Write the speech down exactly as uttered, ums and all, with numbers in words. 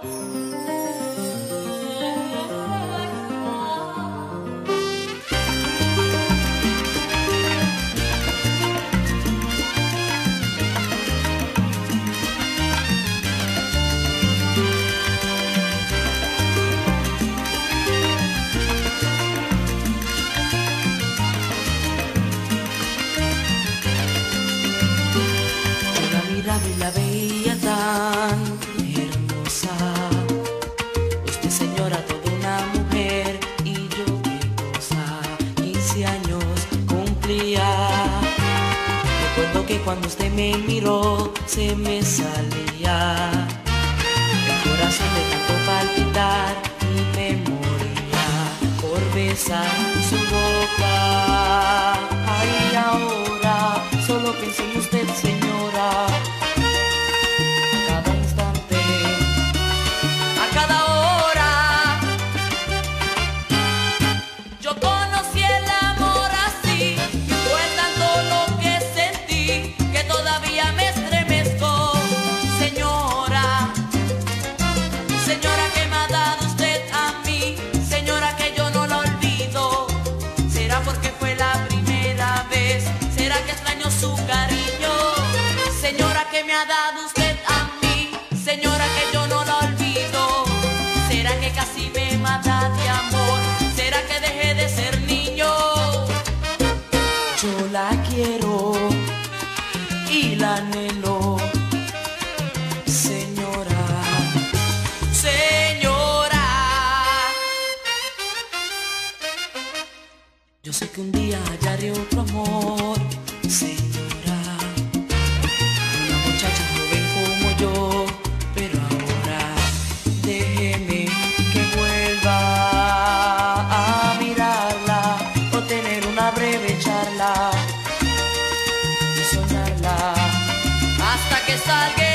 Y la veía tan hermosa. Usted, señora, toda una mujer, y yo qué cosa, quince años cumplía. Recuerdo que cuando usted me miró se me salía el corazón de tanto palpitar y me moría por besar su boca. Ay, ahora solo pienso en usted, señora. Que me ha dado usted a mí, señora, que yo no la olvido. ¿Será que casi me mata de amor? ¿Será que dejé de ser niño? Yo la quiero y la anhelo, señora, señora. Yo sé que un día hallaré otro amor, señora. Yo, pero ahora déjeme que vuelva a mirarla o tener una breve charla y soñarla hasta que salga